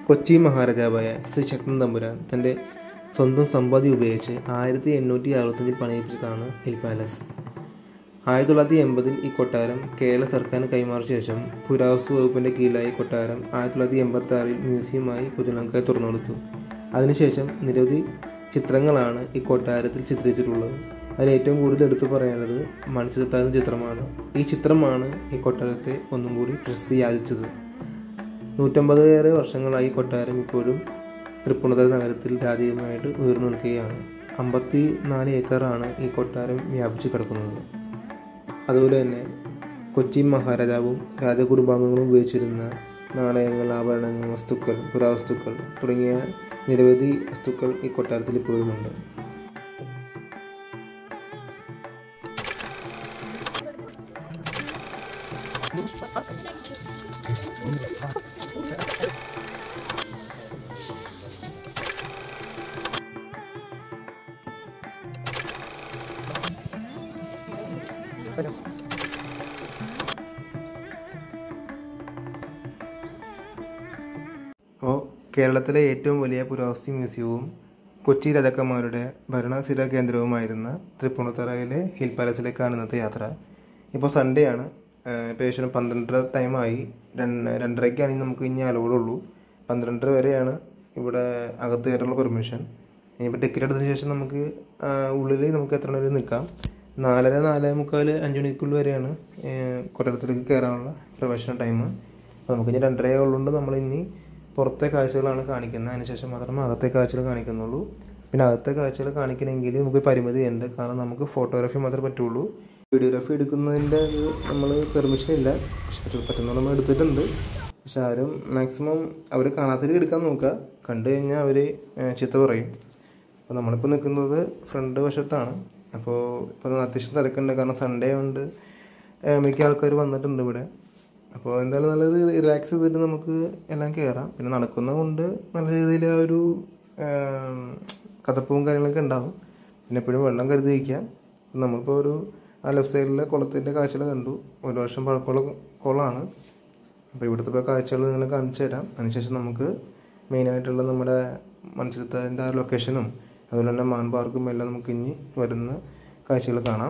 കൊച്ചി മഹാരാജാവായ ശ്രീ ശക്തൻ തമ്പുരാൻ തൻ്റെ സ്വന്തം സമ്പാദ്യം ഉപയോഗിച്ച് 1865 പണിയിപ്പിച്ചതാണ് ഹിൽ പാലസ്. 1980 ഈ കൊട്ടാരം കേരള സർക്കാരിന് കൈമാറിയ ശേഷം പുരാവസ്തു വകുപ്പിൻ്റെ കീഴിലായ കൊട്ടാരം 1986 മ്യൂസിയമായി പൊതുജനങ്ങൾക്കായി തുറന്നു കൊടുത്തു. അതിനുശേഷം നിരവധി ചിത്രങ്ങളാണ് ഈ കൊട്ടാരത്തിൽ ചിത്രീകരിച്ചിട്ടുള്ളത്. അതിൽ ഏറ്റവും കൂടുതൽ എടുത്തു പറയേണ്ടത് മണിച്ചിത്രത്താഴ് ചിത്രമാണ്. ഈ ചിത്രമാണ് ഈ കൊട്ടാരത്തെ ഒന്നും കൂടി പ്രസിദ്ധിയാർജിച്ചത്. 150 വർഷങ്ങളായി കൊട്ടാരം ഇപ്പോഴും തൃപ്പൂണിത്തുറ നഗരത്തിൽ രാജകീയമായിട്ട് ഉയർന്നു നിൽക്കുകയാണ്. 54 ഏക്കറാണ് ഈ കൊട്ടാരം വ്യാപിച്ചു കിടക്കുന്നത്. അതുപോലെ തന്നെ കൊച്ചി മഹാരാജാവും രാജകുടുംബാംഗങ്ങളും ഉപയോഗിച്ചിരുന്ന നാണയങ്ങൾ, ആഭരണങ്ങൾ, വസ്തുക്കൾ, പുരാവസ്തുക്കൾ തുടങ്ങിയ നിരവധി വസ്തുക്കൾ ഈ കൊട്ടാരത്തിൽ ഇപ്പോഴുമുണ്ട്. അപ്പോൾ കേരളത്തിലെ ഏറ്റവും വലിയ പുരാവസ്തു മ്യൂസിയവും കൊച്ചി രാജാക്കന്മാരുടെ ഭരണസ്ഥിര കേന്ദ്രവുമായിരുന്ന തൃപ്പൂണിത്തുറയിലെ ഹിൽ പാലസിലേക്കാണ് ഇന്നത്തെ യാത്ര. ഇപ്പോൾ സൺഡേ ആണ്. ഏകദേശം 12:30 ടൈമായി. 2:30 നമുക്ക് ഇനി അലോഡുള്ളൂ. 12:30 വരെയാണ് ഇവിടെ അകത്ത് കയറാനുള്ള പെർമിഷൻ. ഇനിയിപ്പോൾ ടിക്കറ്റ് എടുത്തതിന് ശേഷം നമുക്ക് ഉള്ളിൽ നമുക്ക് എത്ര നേരം നിൽക്കാം. 4:30, 4:45, 5 മണിക്കുള്ളിൽ വരെയാണ് കൊട്ടാരത്തിലേക്ക് കയറാനുള്ള പ്രവേശന ടൈം. അപ്പോൾ നമുക്ക് ഇനി 2:30 ഉള്ളതുകൊണ്ട് നമ്മളിനി പുറത്തെ കാഴ്ചകളാണ് കാണിക്കുന്നത്. അതിനുശേഷം മാത്രമേ അകത്തെ കാഴ്ചകൾ കാണിക്കുന്നുള്ളൂ. പിന്നെ അകത്തെ കാഴ്ചകൾ കാണിക്കണമെങ്കിൽ നമുക്ക് പരിമിതി ഉണ്ട്. കാരണം നമുക്ക് ഫോട്ടോഗ്രാഫി മാത്രമേ പറ്റുള്ളൂ. വീഡിയോഗ്രാഫി എടുക്കുന്നതിൻ്റെ നമ്മൾ പെർമിഷൻ ഇല്ല. പക്ഷേ പറ്റുന്ന നമ്മൾ എടുത്തിട്ടുണ്ട്. പക്ഷെ ആരും മാക്സിമം അവർ കാണാത്തതിൽ എടുക്കാൻ നോക്കുക. കണ്ടു കഴിഞ്ഞാൽ അവർ ചീത്ത പറയും. അപ്പോൾ നമ്മളിപ്പോൾ നിൽക്കുന്നത് ഫ്രണ്ട് വശത്താണ്. അപ്പോൾ അത്യാവശ്യം തിരക്കുണ്ട്. കാരണം സൺഡേ കൊണ്ട് മിക്ക ആൾക്കാർ വന്നിട്ടുണ്ട് ഇവിടെ. അപ്പോൾ എന്തായാലും നല്ലൊരു റിലാക്സ് ചെയ്തിട്ട് നമുക്ക് എല്ലാം കയറാം. പിന്നെ നടക്കുന്നത് കൊണ്ട് നല്ല രീതിയിൽ ആ ഒരു കതപ്പവും കാര്യങ്ങളൊക്കെ ഉണ്ടാകും. പിന്നെ എപ്പോഴും വെള്ളം കരുതി വയ്ക്കുക. നമ്മളിപ്പോൾ ഒരു ലെഫ്റ്റ് സൈഡിലെ കുളത്തിൻ്റെ കാഴ്ചകൾ കണ്ടു. 1 വർഷം പഴക്കമുള്ള കുളമാണ്. അപ്പോൾ ഇവിടുത്തെ കാഴ്ചകൾ നിങ്ങൾ കാണിച്ചു തരാം. അതിനുശേഷം നമുക്ക് മെയിനായിട്ടുള്ള നമ്മുടെ മണിച്ചിത്രത്താഴിൻ്റെ ആ ലൊക്കേഷനും അതുപോലെ തന്നെ മാൻ പാർക്കും എല്ലാം നമുക്ക് ഇനി വരുന്ന കാഴ്ചകൾ കാണാം.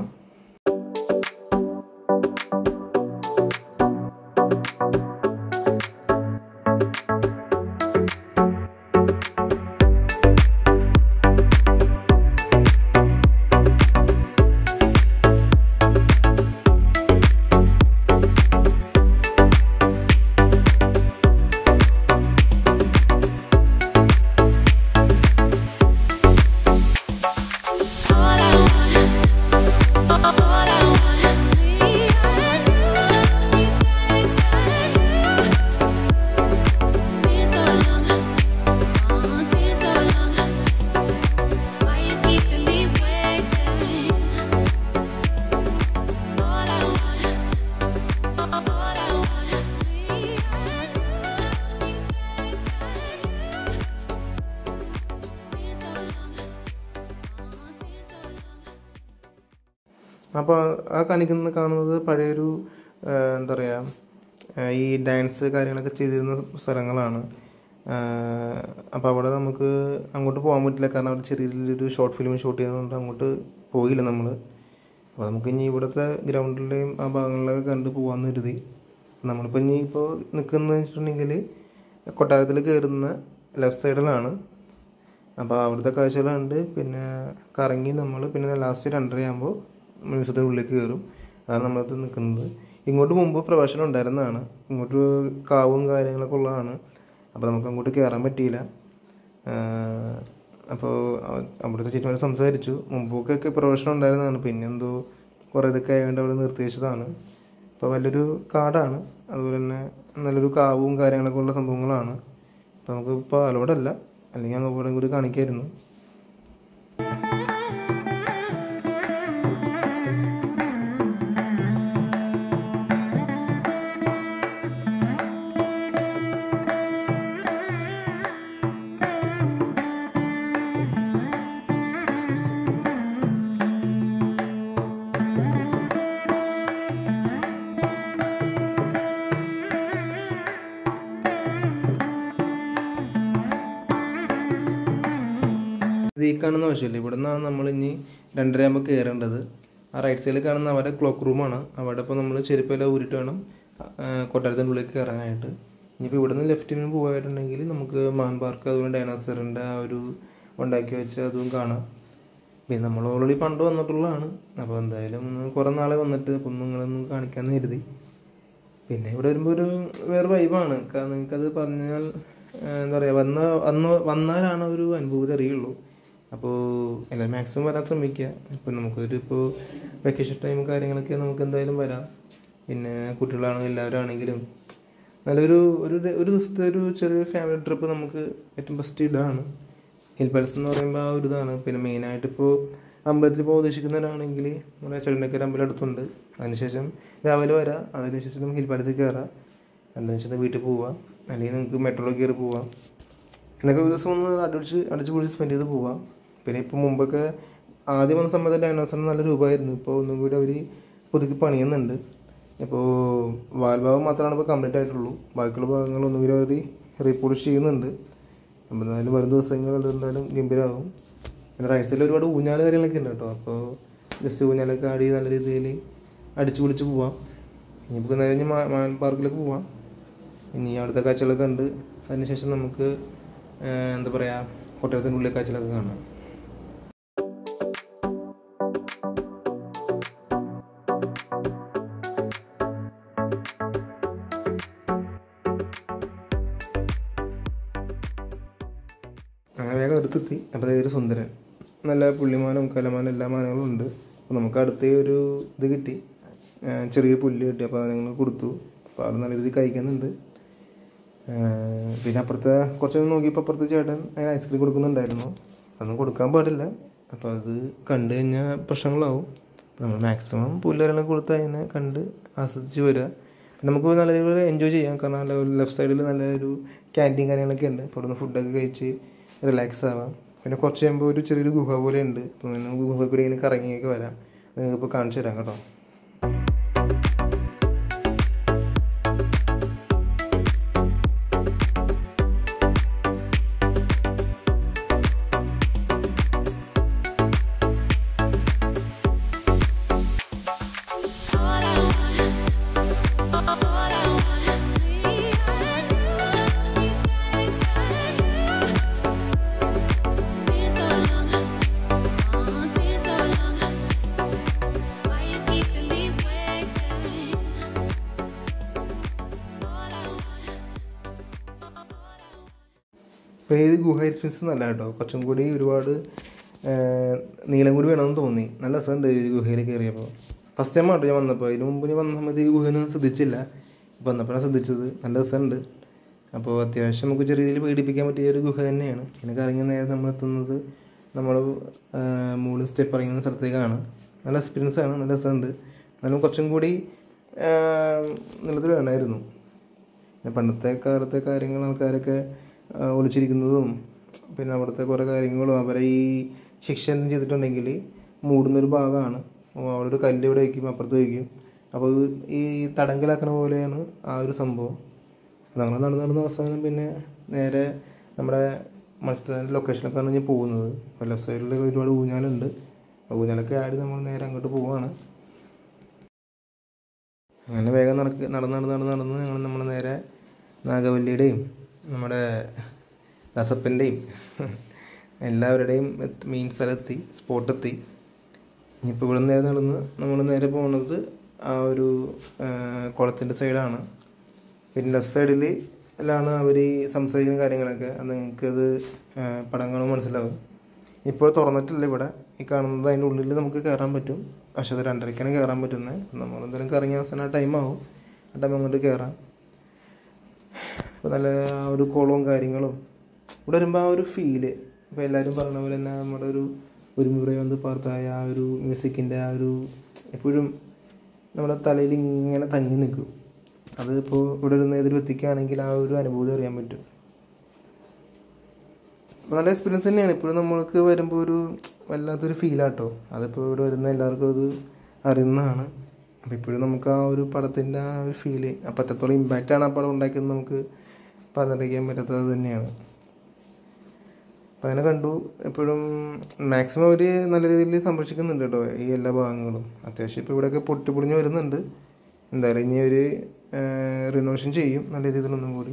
അപ്പോൾ ആ കാണുന്നത് പഴയൊരു എന്താ പറയുക, ഈ ഡാൻസ് കാര്യങ്ങളൊക്കെ ചെയ്തിരുന്ന സ്ഥലങ്ങളാണ്. അപ്പോൾ അവിടെ നമുക്ക് അങ്ങോട്ട് പോകാൻ പറ്റില്ല. കാരണം അവിടെ ചെറിയൊരു ഷോർട്ട് ഫിലിം ഷൂട്ട് ചെയ്യുന്നതുകൊണ്ട് അങ്ങോട്ട് പോയില്ല നമ്മൾ. അപ്പോൾ നമുക്ക് ഇനി ഇവിടുത്തെ ഗ്രൗണ്ടിലെയും ആ ഭാഗങ്ങളിലൊക്കെ കണ്ട് പോകാമെന്ന് കരുതി. നമ്മളിപ്പോൾ ഇനിയിപ്പോൾ നിൽക്കുന്നത് വെച്ചിട്ടുണ്ടെങ്കിൽ കൊട്ടാരത്തിൽ കയറുന്ന ലെഫ്റ്റ് സൈഡിലാണ്. അപ്പോൾ അവിടുത്തെ കാഴ്ചകളുണ്ട്. പിന്നെ കറങ്ങി നമ്മൾ പിന്നെ ലാസ്റ്റ് 2:30 ആകുമ്പോൾ മ്യൂസിയത്തിൻ്റെ ഉള്ളിലേക്ക് കയറും. അതാണ് നമ്മളത് നിൽക്കുന്നത്. ഇങ്ങോട്ട് മുമ്പ് പ്രവേശനം ഉണ്ടായിരുന്നതാണ്. ഇങ്ങോട്ട് കാവും കാര്യങ്ങളൊക്കെ ഉള്ളതാണ്. അപ്പോൾ നമുക്ക് അങ്ങോട്ട് കയറാൻ പറ്റിയില്ല. അപ്പോൾ അവിടുത്തെ ചേച്ചിമാർ സംസാരിച്ചു. മുമ്പൊക്കെ പ്രവേശനം ഉണ്ടായിരുന്നതാണ്. പിന്നെ എന്തോ കുറേ ഇതൊക്കെ ആയതുകൊണ്ട് അവിടെ നിർത്തിവെച്ചതാണ്. അപ്പോൾ വലിയൊരു കാടാണ്. അതുപോലെ തന്നെ നല്ലൊരു കാവും കാര്യങ്ങളൊക്കെ ഉള്ള സംഭവങ്ങളാണ്. അപ്പോൾ നമുക്ക് ഇപ്പോൾ അലോഡല്ല. അല്ലെങ്കിൽ അങ്ങ് ഇവിടെ കൂടി കാണിക്കായിരുന്നു. ഇത് ഈ കാണുന്ന വശമില്ല, ഇവിടെ നിന്നാണ് നമ്മൾ ഇനി 2:30 കയറേണ്ടത്. ആ റൈറ്റ് സൈഡിൽ കാണുന്ന അവരുടെ ക്ലോക്ക് റൂമാണ്. അവിടെ ഇപ്പോൾ നമ്മൾ ചെരുപ്പെല്ലാം ഊരിട്ട് വേണം കൊട്ടാരത്തിൻ്റെ ഉള്ളിൽ കയറാനായിട്ട്. ഇനിയിപ്പോൾ ഇവിടെ നിന്ന് ലെഫ്റ്റിന് പോയിട്ടുണ്ടെങ്കിൽ നമുക്ക് മാൻ പാർക്ക്, അതുപോലെ ഡൈനോസറിൻ്റെ ആ ഒരു ഉണ്ടാക്കി വെച്ച് അതും കാണാം. പിന്നെ നമ്മൾ ഓൾറെഡി പണ്ട് വന്നിട്ടുള്ളതാണ്. അപ്പോൾ എന്തായാലും കുറേ നാളെ വന്നിട്ട് അപ്പം നിങ്ങളൊന്നും കാണിക്കാമെന്ന് കരുതി. പിന്നെ ഇവിടെ വരുമ്പോൾ ഒരു വേറെ വൈബാണ്. നിങ്ങൾക്കത് പറഞ്ഞാൽ എന്താ പറയുക, വന്നാലാണ് ഒരു അനുഭൂതി അറിയുള്ളൂ. അപ്പോൾ എല്ലാവരും മാക്സിമം വരാൻ ശ്രമിക്കുക. ഇപ്പോൾ നമുക്കൊരു വെക്കേഷൻ ടൈം കാര്യങ്ങളൊക്കെ നമുക്ക് എന്തായാലും വരാം. പിന്നെ കുട്ടികളാണെങ്കിലും എല്ലാവരും ആണെങ്കിലും നല്ലൊരു ദിവസത്തെ ഒരു ചെറിയൊരു ഫാമിലി ട്രിപ്പ് നമുക്ക് ഏറ്റവും ബെസ്റ്റ് ഇതാണ്. ഹിൽ പാലസ് എന്ന് പറയുമ്പോൾ ആ ഒരു ഇതാണ്. പിന്നെ മെയിനായിട്ട് ഇപ്പോൾ അമ്പലത്തിൽ പോകാൻ ഉദ്ദേശിക്കുന്നവരാണെങ്കിൽ നമ്മുടെ ചെറുണ്ടക്കര അമ്പലം അടുത്തുണ്ട്. അതിനുശേഷം രാവിലെ വരാം, അതിനുശേഷം ഹിൽ പാലസിൽ കയറാം, അതിനുശേഷം വീട്ടിൽ പോവാം, അല്ലെങ്കിൽ നിങ്ങൾക്ക് മെട്രോയിൽ കയറി പോവാം. എന്നൊക്കെ ഒരു ദിവസം ഒന്ന് അടിച്ച് പൊളിച്ച് സ്പെൻഡ് ചെയ്ത് പോവാം. പിന്നെ ഇപ്പോൾ മുമ്പൊക്കെ ആദ്യം വന്ന സമയത്ത് ഡൈനോസറിന് നല്ല രൂപമായിരുന്നു. ഇപ്പോൾ ഒന്നും കൂടി അവർ പുതുക്കി പണിയുന്നുണ്ട്. ഇപ്പോൾ വാൽഭാഗം മാത്രമാണ് ഇപ്പോൾ കംപ്ലീറ്റ് ആയിട്ടുള്ളൂ. ബാക്കിയുള്ള ഭാഗങ്ങളൊന്നും കൂടി അവർ റീപോളിഷ് ചെയ്യുന്നുണ്ട്. അപ്പോൾ എന്തായാലും വരും ദിവസങ്ങളിൽ എന്തായാലും ഗംഭീരമാകും. പിന്നെ റൈറ്റ് സൈഡിൽ ഒരുപാട് ഊഞ്ഞാൽ കാര്യങ്ങളൊക്കെ ഉണ്ട് കേട്ടോ. അപ്പോൾ ജസ്റ്റ് ഊഞ്ഞാലൊക്കെ ആടി നല്ല രീതിയിൽ അടിച്ചു പൊളിച്ച് പോവാം. ഇനിയിപ്പോൾ നേരെ മാൻ പാർക്കിലേക്ക് പോവാം. ഇനി അവിടുത്തെ കാഴ്ചകളൊക്കെ ഉണ്ട്. അതിനുശേഷം നമുക്ക് എന്താ പറയുക, കൊട്ടാരത്തിൻ്റെ ഉള്ളിൽ കാഴ്ചകളൊക്കെ കാണാം. അങ്ങനെ വേഗം അടുത്തെത്തി. അപ്പോൾ അതൊരു സുന്ദരൻ, നല്ല പുള്ളിമാനും കലമാനും എല്ലാ മാനങ്ങളും ഉണ്ട്. അപ്പോൾ നമുക്ക് അടുത്ത ഒരു ഇത് കിട്ടി, ചെറിയ പുല്ല് കിട്ടി. അപ്പോൾ അത് ഞങ്ങൾ കൊടുത്തു. അപ്പോൾ അത് നല്ല രീതിയിൽ കഴിക്കുന്നുണ്ട്. പിന്നെ അപ്പുറത്തെ കുറച്ചൊന്നും നോക്കിയപ്പോൾ അപ്പുറത്തെ ചേട്ടൻ അതിന് ഐസ്ക്രീം കൊടുക്കുന്നുണ്ടായിരുന്നു. അതൊന്നും കൊടുക്കാൻ പാടില്ല. അപ്പോൾ അത് കണ്ടു കഴിഞ്ഞാൽ പ്രശ്നങ്ങളാവും. നമ്മൾ മാക്സിമം പുല്ലുകാരെല്ലാം കൊടുത്ത് അതിനെ കണ്ട് ആസ്വദിച്ച് വരിക. നമുക്ക് നല്ല രീതിയിൽ എൻജോയ് ചെയ്യാം. കാരണം നല്ല ലെഫ്റ്റ് സൈഡിൽ നല്ലൊരു ക്യാൻറ്റീൻ കാര്യങ്ങളൊക്കെ ഉണ്ട്. അപ്പോൾ അവിടെ ഫുഡൊക്കെ കഴിച്ച് റിലാക്സ് ആവാം. പിന്നെ കുറച്ച് കഴിയുമ്പോൾ ഒരു ചെറിയൊരു ഗുഹ പോലെ ഉണ്ട്. അപ്പോൾ നമുക്ക് ഗുഹ കൂടി ഇങ്ങനെ കറങ്ങിയൊക്കെ വരാം. നിങ്ങൾക്കിപ്പോൾ കാണിച്ചു തരാം കേട്ടോ. പിന്നെ ഇത് ഗുഹ എക്സ്പീരിയൻസ് നല്ല കേട്ടോ. കുറച്ചും കൂടി ഒരുപാട് നീളം കൂടി വേണമെന്ന് തോന്നി. നല്ല രസമുണ്ട് ഈ ഗുഹയിൽ കയറിയപ്പോൾ. ഫസ്റ്റ് ടൈം ആട്ടോ ഞാൻ വന്നപ്പോൾ. ഇതിന് മുമ്പ് ഞാൻ വന്ന സമയത്ത് ഈ ഗുഹയൊന്നും ശ്രദ്ധിച്ചില്ല. ഇപ്പോൾ വന്നപ്പോഴാണ് ശ്രദ്ധിച്ചത്. നല്ല രസമുണ്ട്. അപ്പോൾ അത്യാവശ്യം നമുക്ക് ചെറിയ രീതിയിൽ പേടിപ്പിക്കാൻ പറ്റിയ ഒരു ഗുഹ തന്നെയാണ്. പിന്നെ കറങ്ങി നേരെ നമ്മളെത്തുന്നത് നമ്മൾ മുകളിൽ സ്റ്റെപ്പ് ഇറങ്ങുന്ന സ്ഥലത്തേക്കാണ്. നല്ല എക്സ്പീരിയൻസ് ആണ്, നല്ല രസമുണ്ട്. എന്നാലും കുറച്ചും കൂടി നീളത്തിൽ വേണമായിരുന്നു. പണ്ടത്തെ കാലത്തെ കാര്യങ്ങൾ ആൾക്കാരൊക്കെ ഒളിച്ചിരിക്കുന്നതും പിന്നെ അവിടുത്തെ കുറേ കാര്യങ്ങളും അവരെ ഈ ശിക്ഷ എന്തും ചെയ്തിട്ടുണ്ടെങ്കിൽ മൂടുന്നൊരു ഭാഗമാണ്. അവിടെ ഒരു കല്ല് ഇവിടെ വയ്ക്കും, അപ്പുറത്ത് വയ്ക്കും. അപ്പോൾ ഈ തടങ്കലാക്കണ പോലെയാണ് ആ ഒരു സംഭവം. ഞങ്ങൾ നടന്ന അവസാനം പിന്നെ നേരെ നമ്മുടെ മത്സ്യത്തിൻ്റെ ലൊക്കേഷനിലേക്കാണ് ഞാൻ പോകുന്നത്. അപ്പോൾ ലെഫ്റ്റ് സൈഡിൽ ഒരുപാട് ഊഞ്ഞാലുണ്ട്. ഊഞ്ഞാലൊക്കെ ആടി നമ്മൾ നേരെ അങ്ങോട്ട് പോവാണ്. അങ്ങനെ വേഗം നടന്ന് നമ്മൾ നേരെ നാഗവല്ലിയുടെയും നമ്മുടെ ദസപ്പൻ്റെയും എല്ലാവരുടെയും മെയിൻ സ്ഥലത്തെത്തി, സ്പോട്ടെത്തി. ഇനിയിപ്പോൾ ഇവിടെ നേരെ നമ്മൾ നേരെ പോകുന്നത് ആ ഒരു കുളത്തിൻ്റെ സൈഡാണ്. പിന്നെ ലെഫ്റ്റ് സൈഡിൽ എല്ലാമാണ് അവർ ഈ സംസാരിക്കുന്ന കാര്യങ്ങളൊക്കെ. അത് നിങ്ങൾക്കത് പടങ്ങളും മനസ്സിലാവും. ഇപ്പോൾ തുറന്നിട്ടില്ല ഇവിടെ. ഈ കാണുന്നത് അതിൻ്റെ ഉള്ളിൽ നമുക്ക് കയറാൻ പറ്റും. പക്ഷേ അത് 2:30 കയറാൻ പറ്റുന്നത്. നമ്മളെന്തായാലും കറങ്ങി അവസാനം ടൈമാവും. ആ ടൈം അങ്ങോട്ട് കയറാം. അപ്പോൾ നല്ല ആ ഒരു കുളവും കാര്യങ്ങളും ഇവിടെ വരുമ്പോൾ ആ ഒരു ഫീല്. ഇപ്പോൾ എല്ലാവരും പറഞ്ഞ പോലെ തന്നെ നമ്മുടെ ഒരു മുറ വന്ന് പാർത്തായ ആ ഒരു മ്യൂസിക്കിൻ്റെ ആ ഒരു എപ്പോഴും നമ്മുടെ തലയിൽ ഇങ്ങനെ തങ്ങി നിൽക്കും. അതിപ്പോൾ ഇവിടെ ഒരു ഏതൊരു വ്യക്തിക്കാണെങ്കിൽ ആ ഒരു അനുഭൂതി അറിയാൻ പറ്റും. അപ്പോൾ നല്ല എക്സ്പീരിയൻസ് തന്നെയാണ്. ഇപ്പോഴും നമ്മൾക്ക് വരുമ്പോൾ ഒരു വല്ലാത്തൊരു ഫീലാട്ടോ. അതിപ്പോൾ ഇവിടെ വരുന്ന എല്ലാവർക്കും അത് അറിയുന്നതാണ്. അപ്പോൾ ഇപ്പോഴും നമുക്ക് ആ ഒരു പടത്തിൻ്റെ ആ ഒരു ഫീല്, അപ്പോൾ എത്രത്തോളം ഇമ്പാക്റ്റാണ് ആ പടം ഉണ്ടാക്കിയത് നമുക്ക് പറഞ്ഞറിയിക്കാൻ പറ്റാത്തത് തന്നെയാണ്. അപ്പോൾ അങ്ങനെ കണ്ടു. എപ്പോഴും മാക്സിമം അവർ നല്ല രീതിയിൽ സംരക്ഷിക്കുന്നുണ്ട് കേട്ടോ ഈ എല്ലാ ഭാഗങ്ങളും. അത്യാവശ്യം ഇപ്പോൾ ഇവിടെയൊക്കെ പൊട്ടിപ്പൊളിഞ്ഞ് വരുന്നുണ്ട്. എന്തായാലും ഇനി അവർ റിനോവേഷൻ ചെയ്യും നല്ല രീതിയിലൊന്നും കൂടി.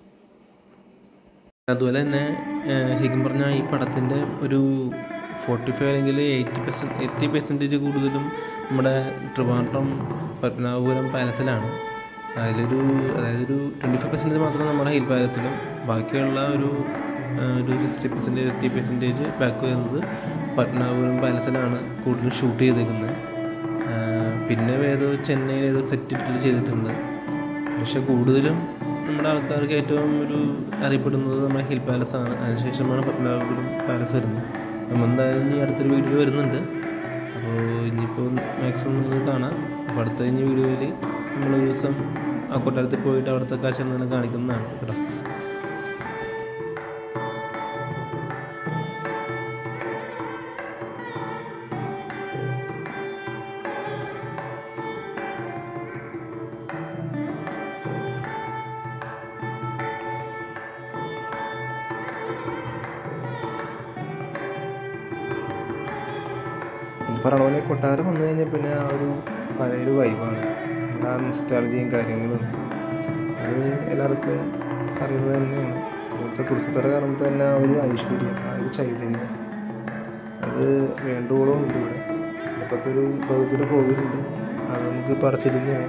അതുപോലെ തന്നെ ശരിക്കും പറഞ്ഞാൽ ഈ പടത്തിൻ്റെ ഒരു 45 അല്ലെങ്കിൽ 80% കൂടുതലും നമ്മുടെ ട്രിവാൻഡ്രം പത്മനാഭപുരം പാലസിലാണ്. അതായത് ഒരു 25% മാത്രം നമ്മുടെ ഹിൽ പാലസിലും ബാക്കിയുള്ള ഒരു 60% 80% ബാക്ക് വരുന്നത് പത്മനാഭപുരം പാലസിലാണ് കൂടുതൽ ഷൂട്ട് ചെയ്തേക്കുന്നത്. പിന്നെ ചെന്നൈയിൽ സെറ്റ് ഇട്ടിട്ട് ചെയ്തിട്ടുണ്ട്. പക്ഷെ കൂടുതലും നമ്മുടെ ആൾക്കാർക്ക് ഏറ്റവും അറിയപ്പെടുന്നത് നമ്മുടെ ഹിൽ പാലസാണ്. അതിനുശേഷമാണ് പത്മനാഭപുരം പാലസ് വരുന്നത്. നമ്മൾ എന്തായാലും ഇനി അടുത്തൊരു വീഡിയോ വരുന്നുണ്ട്. അപ്പോൾ ഇനിയിപ്പോൾ മാക്സിമം നിങ്ങൾ കാണാം. അപ്പോൾ അടുത്ത വീഡിയോയിൽ നമ്മളൊരു ദിവസം ആ കൊട്ടാരത്തിൽ പോയിട്ട് അവിടുത്തെ കാഴ്ചകൾ തന്നെ കാണിക്കുന്നതാണ് കേട്ടോ. പറഞ്ഞ പോലെ കൊട്ടാരം വന്നു കഴിഞ്ഞാൽ പിന്നെ ആ ഒരു പഴയൊരു വൈബാണ്. നമ്മുടെ ആ നൊസ്റ്റാൾജിയും കാര്യങ്ങളും അത് എല്ലാവർക്കും അറിയുന്നത് തന്നെയാണ്. ഇവിടുത്തെ തുളസിത്തറ കാണുമ്പോൾ തന്നെ ആ ഒരു ഐശ്വര്യം, ആ ഒരു ചൈതന്യം അത് വേണ്ടുവോളം ഉണ്ട് ഇവിടെ. ഇപ്പോഴത്തെ ഒരു ഭഗവതിയുടെ കോവിലുണ്ട്, അത് നമുക്ക് പറിച്ചിരിക്കുകയാണ്.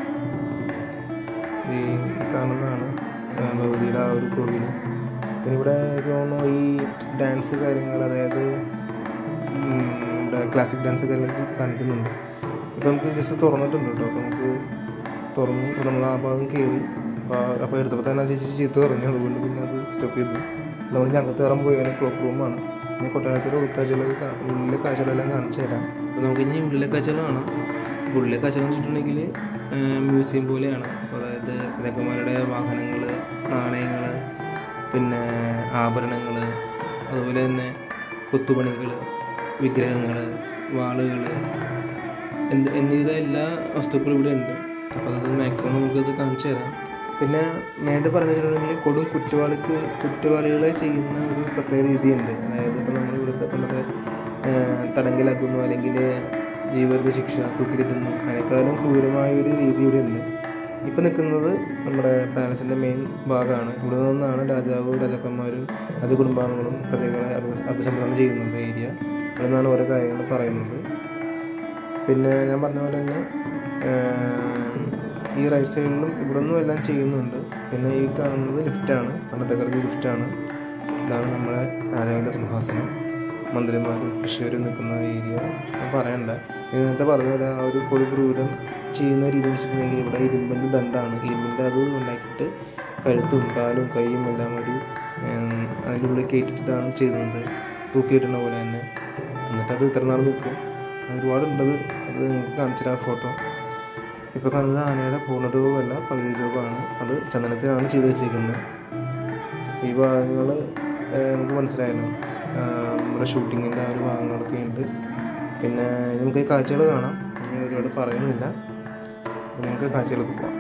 ഈ കാണുന്നതാണ് ഭഗവതിയുടെ ആ ഒരു കോവിൽ. പിന്നെ ഇവിടെ തോന്നുന്നു ഈ ഡാൻസ് കാര്യങ്ങൾ, അതായത് ക്ലാസിക് ഡാൻസ് കാര്യങ്ങളൊക്കെ കാണിക്കുന്നുണ്ട്. ഇപ്പോൾ നമുക്ക് ജസ്റ്റ് തുറന്നിട്ടുണ്ട് കേട്ടോ. അപ്പോൾ നമുക്ക് തുറന്നു നമ്മൾ ആ ഭാഗം കയറി. അപ്പോൾ എടുത്തപ്പോൾ തന്നെ ചേച്ചി ചീത്ത പറഞ്ഞു. അതുകൊണ്ട് പിന്നെ അത് സ്റ്റോപ്പ് ചെയ്തു. നമ്മൾ ഞങ്ങൾക്ക് കയറാൻ പോയി. ക്ലോക്ക് റൂമാണ്. ഇനി കൊട്ടാരത്തിലെ ഉള്ളിലെ കാഴ്ചകളെല്ലാം കാണിച്ചു തരാം. അപ്പോൾ നമുക്ക് ഇനി ഉള്ളിലെ കാഴ്ചകൾ കാണാം. ഉള്ളിലെ കാഴ്ചകൾ എന്ന് വെച്ചിട്ടുണ്ടെങ്കിൽ മ്യൂസിയം പോലെയാണ്. അപ്പോൾ അതായത് രാജകുമാരുടെ വാഹനങ്ങൾ, നാണയങ്ങൾ, പിന്നെ ആഭരണങ്ങൾ, അതുപോലെ തന്നെ കൊത്തുപണികൾ, വിഗ്രഹങ്ങൾ, വാളുകൾ എന്നിവ എല്ലാ വസ്തുക്കളും ഇവിടെ ഉണ്ട്. അപ്പോൾ അത് മാക്സിമം നമുക്കത് കാണിച്ചു തരാം. പിന്നെ മേഡ് പറഞ്ഞിട്ടുണ്ടെങ്കിൽ കൊടും കുറ്റവാളികളെ ചെയ്യുന്ന ഒരു പ്രത്യേക രീതിയുണ്ട്. അതായത് ഇപ്പോൾ നമ്മൾ ഇവിടുത്തെ പണ്ടത്തെ തടങ്കലാക്കുന്നു, അല്ലെങ്കിൽ ജീവപര്യന്ത ശിക്ഷ, തൂക്കിലിടുന്നു, അതിനേക്കാളും ക്രൂരമായ ഒരു രീതി ഇവിടെ ഉണ്ട്. ഇപ്പം നിൽക്കുന്നത് നമ്മുടെ പാലസിൻ്റെ മെയിൻ ഭാഗമാണ്. ഇവിടെ നിന്നാണ് രാജാക്കന്മാരും അത് കുടുംബാംഗങ്ങളും പ്രജകളെ അഭിസംബോധന ചെയ്യുന്നത് ഏരിയ. ഇവിടെ നിന്നാണ് ഓരോ കാര്യങ്ങൾ പറയുന്നത്. പിന്നെ ഞാൻ പറഞ്ഞ പോലെ തന്നെ ഈ റൈറ്റ് സൈഡിലും ഇവിടെ നിന്നും എല്ലാം ചെയ്യുന്നുണ്ട്. പിന്നെ ഈ കാണുന്നത് ലിഫ്റ്റാണ്, പണ്ടത്തെ കറുതി ലിഫ്റ്റാണ്. ഇതാണ് നമ്മുടെ രാജാവിൻ്റെ സിംഹാസനം. മന്ത്രിമാരും ഋഷിവരും നിൽക്കുന്ന ഏരിയ പറയണ്ട. നേരത്തെ പറഞ്ഞ പോലെ ആ ഒരു കൊടുക്രൂരം ചെയ്യുന്ന രീതി വെച്ചിട്ടുണ്ടെങ്കിൽ ഇവിടെ ഇരുമ്പിൻ്റെ ദണ്ടാണ്. ഇരുമ്പിൻ്റെ അത് ഉണ്ടാക്കിയിട്ട് കഴുത്തും കാലും കൈയും എല്ലാം അതിൻ്റെ ഉള്ളിൽ കയറ്റിയിട്ടാണ് ചെയ്യുന്നത്, തൂക്കിയിട്ടുന്ന പോലെ തന്നെ. എന്നിട്ടത് ഇത്ര നാൾ നിൽക്കും. ഒരുപാടുണ്ടത്. അത് നിങ്ങൾക്ക് കാണിച്ചിട്ട് ആ ഫോട്ടോ. ഇപ്പോൾ കാണുന്നത് ആനയുടെ പൂർണ്ണരൂപമല്ല, പകുതി രൂപമാണ്. അത് ചന്ദനത്തിലാണ് ചെയ്ത് വെച്ചിരിക്കുന്നത്. ഈ ഭാഗങ്ങൾ നമുക്ക് മനസ്സിലായല്ലോ, നമ്മുടെ ഷൂട്ടിങ്ങിൻ്റെ ആ ഒരു ഭാഗങ്ങളൊക്കെ ഉണ്ട്. പിന്നെ നമുക്ക് ഈ കാഴ്ചകൾ കാണാം. ഇനി ഒരുപാട് പറയുന്നില്ല. നമുക്ക് കാഴ്ചകളൊക്കെ പോകാം.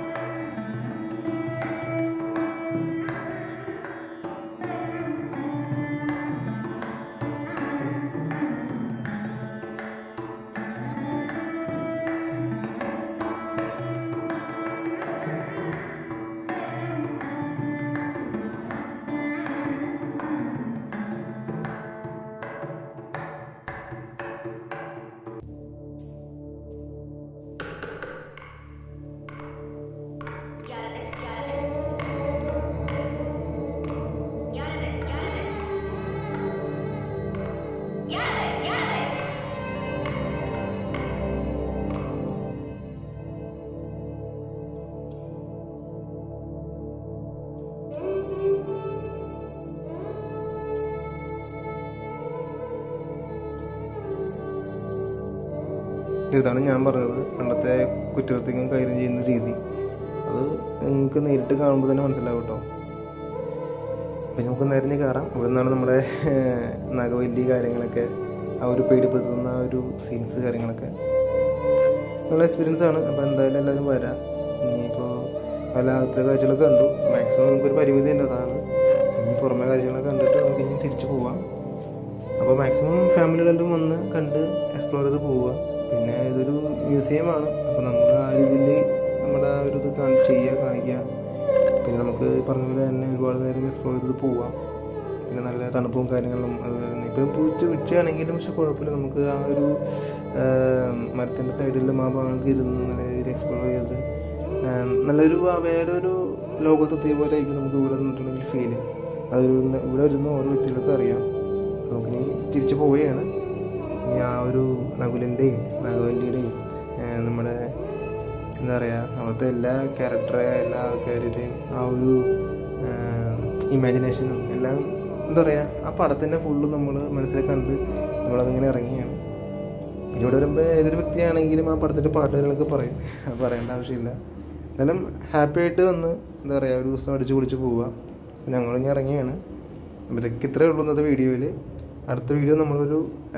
ഇതാണ് ഞാൻ പറഞ്ഞത്, പണ്ടത്തെ കുറ്റകൃത്യങ്ങൾ കൈകാര്യം ചെയ്യുന്ന രീതി. അത് നിങ്ങൾക്ക് നേരിട്ട് കാണുമ്പോൾ തന്നെ മനസ്സിലാവും കേട്ടോ. അപ്പം നമുക്ക് നേരെ കയറാം. ഇവിടെ നിന്നാണ് നമ്മുടെ നഗവല്ലി കാര്യങ്ങളൊക്കെ, ആ ഒരു പേടിപ്പെടുത്തുന്ന ആ ഒരു സീൻസ് കാര്യങ്ങളൊക്കെ നല്ല എക്സ്പീരിയൻസ് ആണ്. അപ്പോൾ എന്തായാലും എല്ലാവരും വരാം. ഇനിയിപ്പോൾ പല അകത്തെ കാഴ്ചകളൊക്കെ കണ്ടു. മാക്സിമം നമുക്കൊരു പരിമിതി ഉണ്ട്, അതാണ്. ഇനി പുറമെ കാഴ്ചകളൊക്കെ കണ്ടിട്ട് നമുക്ക് ഇനി തിരിച്ചു പോകാം. ഫാമിലികളെല്ലാം വന്ന് കണ്ട് എക്സ്പ്ലോർ ചെയ്ത് പോവുക. പിന്നെ ഇതൊരു മ്യൂസിയമാണ്, അപ്പോൾ നമ്മൾ ആ രീതിയിൽ നമ്മുടെ ആ ഒരു ഇത് കാണിക്കുക. പിന്നെ നമുക്ക് പറഞ്ഞ പോലെ തന്നെ ഒരുപാട് നേരം എക്സ്പ്ലോർ ചെയ്ത് പോവാം. പിന്നെ നല്ല തണുപ്പും കാര്യങ്ങളും അതുപോലെ തന്നെ ഇപ്പം ഉച്ചയാണെങ്കിലും പക്ഷെ കുഴപ്പമില്ല, നമുക്ക് ആ ഒരു മരത്തിൻ്റെ സൈഡിലും ആ ഭാഗങ്ങൾക്ക് ഇരുന്ന് നല്ല രീതിയിൽ എക്സ്പ്ലോർ ചെയ്ത് നല്ലൊരു വേറൊരു ലോകത്തെത്തിയ പോലെ ആയിരിക്കും നമുക്ക് ഇവിടെ നിന്നിട്ടുണ്ടെങ്കിൽ ഫീല്. അതൊരു ഇവിടെ വരുന്ന ഓരോ വ്യക്തികൾക്കും അറിയാം. നമുക്കിനി തിരിച്ചു പോവുകയാണ്. ഇനി ആ ഒരു നകുലിൻ്റെയും നാഗവല്ലിയുടെയും നമ്മുടെ എന്താ പറയുക അവിടുത്തെ എല്ലാ എല്ലാ ആൾക്കാരുടെയും ആ ഒരു ഇമാജിനേഷനും എല്ലാം എന്താ പറയുക ആ പടത്തിൻ്റെ ഫുള്ള് നമ്മൾ മനസ്സിൽ കണ്ട് നമ്മളതിങ്ങനെ ഇറങ്ങിയാണ്. ഇവിടെ വരുമ്പോൾ ഏതൊരു വ്യക്തിയാണെങ്കിലും ആ പടത്തിൻ്റെ പാട്ടുകളൊക്കെ പറയും, അത് പറയേണ്ട ആവശ്യമില്ല. എന്നാലും ഹാപ്പി ആയിട്ട് വന്ന് എന്താ പറയുക ഒരു ദിവസം അടിച്ചു പൊളിച്ച് പോവുക. ഞങ്ങളിങ്ങനെ ഇറങ്ങിയാണ്. അപ്പോൾ ഇതൊക്കെ ഇത്രയേ ഉള്ളൂ ഇന്നത്തെ വീഡിയോയിൽ. അടുത്ത വീഡിയോ നമ്മളൊരു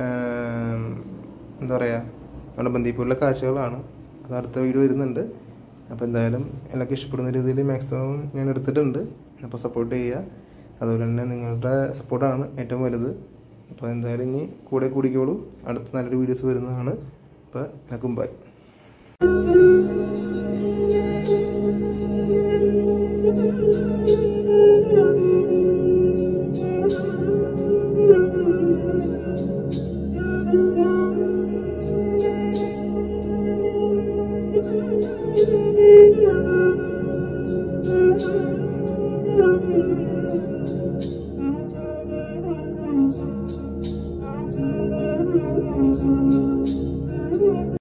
എന്താ പറയുക നമ്മുടെ ബന്ദിപ്പൂരിലെ കാഴ്ചകളാണ്. അത് അടുത്ത വീഡിയോ വരുന്നുണ്ട്. അപ്പോൾ എന്തായാലും എല്ലാവർക്കും ഇഷ്ടപ്പെടുന്ന രീതിയിൽ മാക്സിമം ഞാൻ എടുത്തിട്ടുണ്ട്. അപ്പോൾ സപ്പോർട്ട് ചെയ്യുക. അതുപോലെ തന്നെ നിങ്ങളുടെ സപ്പോർട്ടാണ് ഏറ്റവും വലുത്. അപ്പോൾ എന്തായാലും ഇനി കൂടിക്കോളൂ. അടുത്ത നല്ലൊരു വീഡിയോസ് വരുന്നതാണ്. അപ്പോൾ എല്ലാവർക്കും ബൈ. Thank you.